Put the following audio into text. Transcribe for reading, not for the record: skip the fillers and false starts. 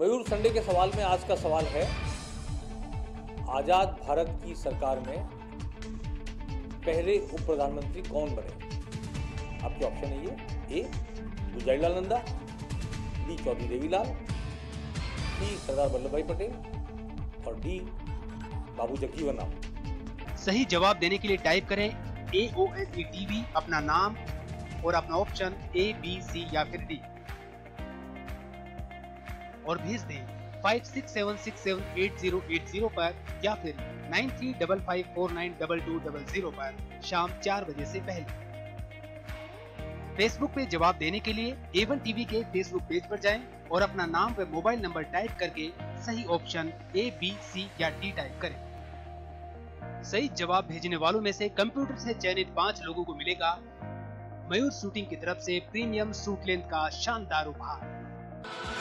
मयूर Sunday के सवाल में आज का सवाल है, आजाद भारत की सरकार में पहले उप प्रधानमंत्री कौन बने? आपके ऑप्शन है ये: A Gulzarilal Nanda, B Chaudhary Devilal, C Sardar Vallabhbhai Patel और डी बाबू जगजीवन राम। सही जवाब देने के लिए टाइप करें AOSETV, अपना नाम और अपना ऑप्शन A, B, C या फिर D और भेज दें 5676788080 पर या फिर 9355492200 पर शाम 4 बजे से पहले। फेसबुक पे जवाब देने के लिए A1 टीवी के फेसबुक पेज पर जाएं और अपना नाम व मोबाइल नंबर टाइप करके सही ऑप्शन A, B, C या D टाइप करें। सही जवाब भेजने वालों में से कंप्यूटर से चयनित 5 लोगों को मिलेगा मयूर शूटिंग की तरफ से प्रीमियम सूट लेंथ का शानदार उपहार।